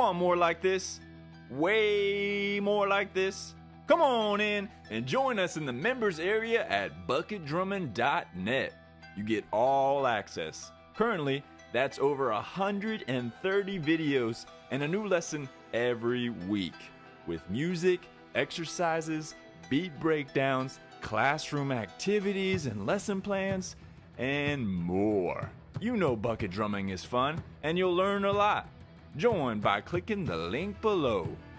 want more like this? Way more like this? Come on in and join us in the members area at bucketdrumming.net. You get all access. Currently, that's over 130 videos and a new lesson every week with music, exercises, beat breakdowns, classroom activities and lesson plans, and more. You know bucket drumming is fun and you'll learn a lot. Join by clicking the link below.